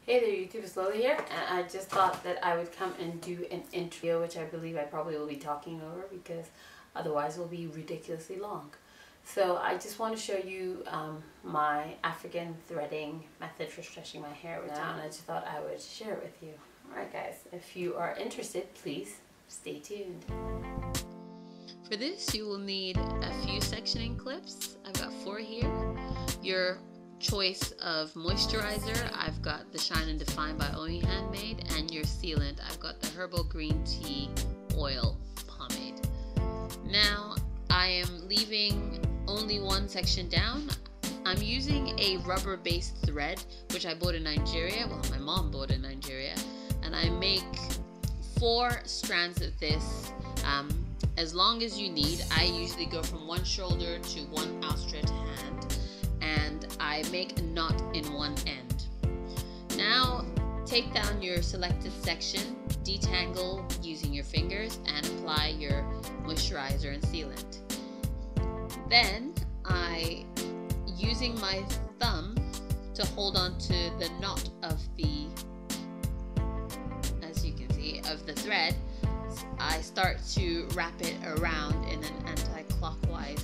Hey there YouTube, it's Lola here, and I just thought that I would come and do an intro, which I believe I probably will be talking over because otherwise it will be ridiculously long. So I just want to show you my African threading method for stretching my hair down, and I just thought I would share it with you. Alright guys, if you are interested, please stay tuned. For this you will need a few sectioning clips. I've got 4 here. Your choice of moisturizer, I've got the Shine and Define by Omi Handmade, and your sealant, I've got the Herbal Green Tea Oil Pomade. Now I am leaving only one section down. I'm using a rubber based thread which I bought in Nigeria, well my mom bought in Nigeria, and I make 4 strands of this as long as you need. I usually go from one shoulder to one outstretched hand, and I make a knot in one end. Now take down your selected section, detangle using your fingers, and apply your moisturizer and sealant. Then I, using my thumb to hold on to the knot of the, as you can see, of the thread, I start to wrap it around in an anti-clockwise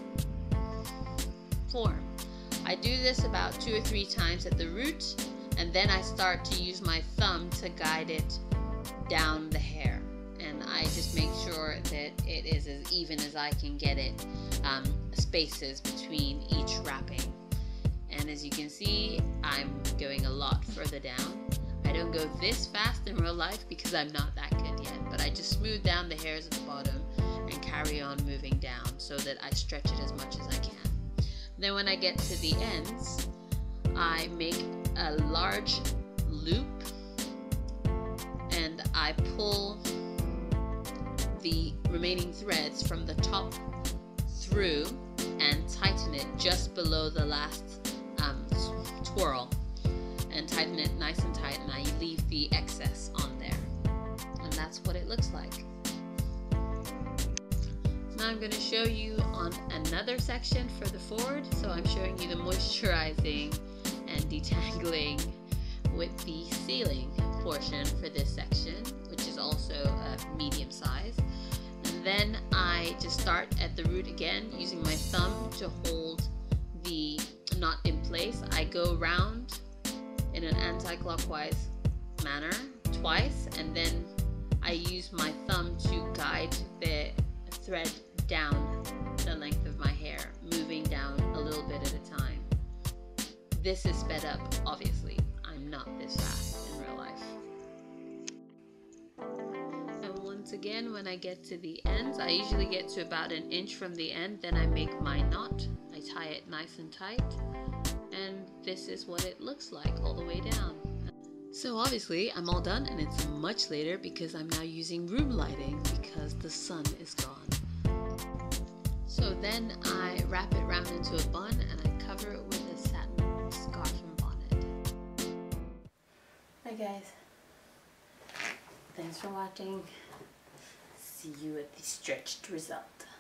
form. I do this about 2 or 3 times at the root, and then I start to use my thumb to guide it down the hair, and I just make sure that it is as even as I can get it, spaces between each wrapping. And as you can see, I'm going a lot further down. I don't go this fast in real life because I'm not that good yet, but I just smooth down the hairs at the bottom and carry on moving down so that I stretch it as much as I can. Then when I get to the ends, I make a large loop and I pull the remaining threads from the top through and tighten it just below the last twirl, and tighten it nice and tight, and I leave the excess on there, and that's what it looks like. Now I'm going to show you on another section for the forward. So I'm showing you the moisturizing and detangling with the sealing portion for this section, which is also a medium size. And then I just start at the root again using my thumb to hold the knot in place. I go round in an anti-clockwise manner twice, and then I use my thumb to guide the thread down the length of my hair, moving down a little bit at a time. This is sped up, obviously. I'm not this fast in real life. And once again, when I get to the ends, I usually get to about 1 inch from the end, then I make my knot. I tie it nice and tight, and this is what it looks like all the way down. So obviously I'm all done, and it's much later because I'm now using room lighting because the sun is gone. So then I wrap it round into a bun and I cover it with a satin scarf and bonnet. Hi guys, thanks for watching. See you at the stretched result.